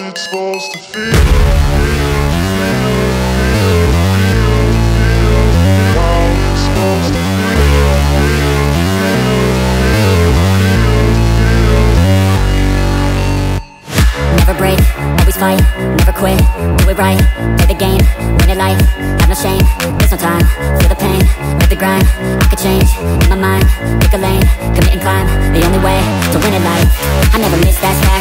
it's supposed to feel. How it's supposed to feel. Never break, always fight, never quit, do it right, play the game, win it life, have no shame, there's no time, feel the pain, live the grind, I could change, in my mind, pick a lane, commit and climb, the only way to win it life, I never miss that